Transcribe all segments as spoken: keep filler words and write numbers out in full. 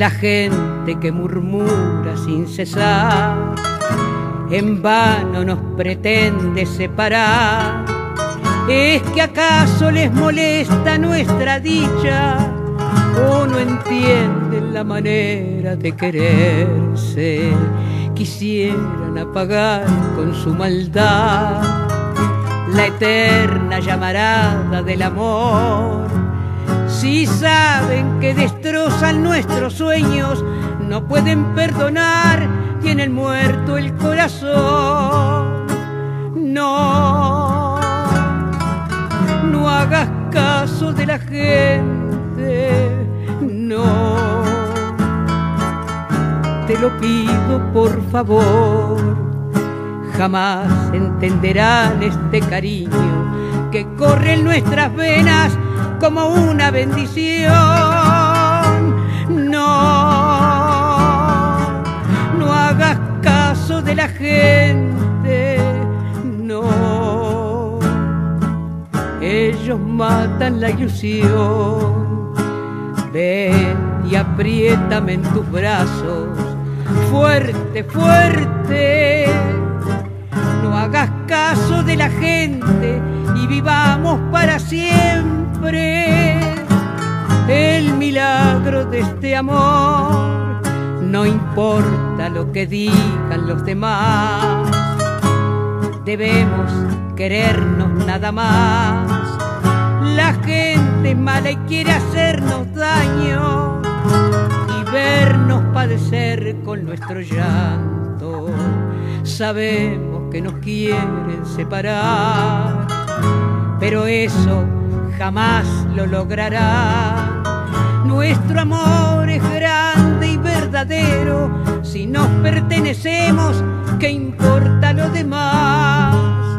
la gente que murmura sin cesar, en vano nos pretende separar. ¿Es que acaso les molesta nuestra dicha o no entienden la manera de quererse? Quisieran apagar con su maldad la eterna llamarada del amor. Si saben que destrozan nuestros sueños, no pueden perdonar, tienen muerto el corazón. No, no hagas caso de la gente, no. Te lo pido por favor, jamás entenderán este cariño que corre en nuestras venas como una bendición. No, no hagas caso de la gente, no. Ellos matan la ilusión. Ven y apriétame en tus brazos, fuerte, fuerte. No hagas caso de la gente y vivamos para siempre el milagro de este amor. No importa lo que digan los demás, debemos querernos nada más. La gente es mala y quiere hacernos daño y vernos padecer con nuestro llanto. Sabemos que nos quieren separar, pero eso jamás lo logrará. Nuestro amor es grande y verdadero. Si nos pertenecemos, ¿qué importa lo demás?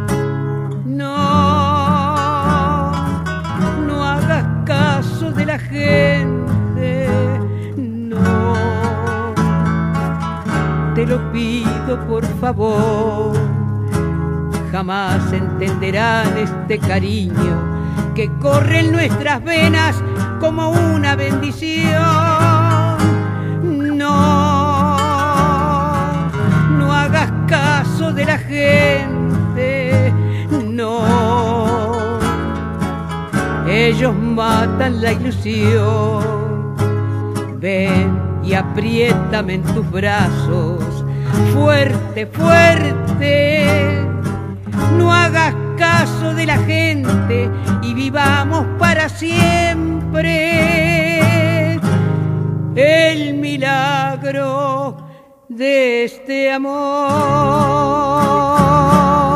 No, no hagas caso de la gente, no. Te lo pido por favor, jamás entenderán este cariño que corre en nuestras venas como una bendición. No, no hagas caso de la gente, no. Ellos matan la ilusión. Ven y apriétame en tus brazos, fuerte, fuerte. No hagas caso de la gente y vivamos para siempre el milagro de este amor.